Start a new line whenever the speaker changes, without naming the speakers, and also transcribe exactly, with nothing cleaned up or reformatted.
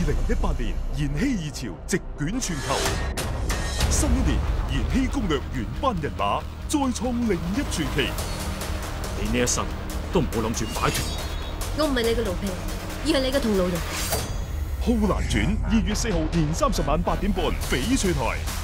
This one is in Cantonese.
零一八年延禧二朝席捲全球，新一年延禧攻略原班人馬再創另一傳奇。
你呢一生都唔好諗住擺脫。
我唔係你嘅奴婢，而係你嘅同路人。
《浩蘭傳》二月四號年三十晚八點半，翡翠台。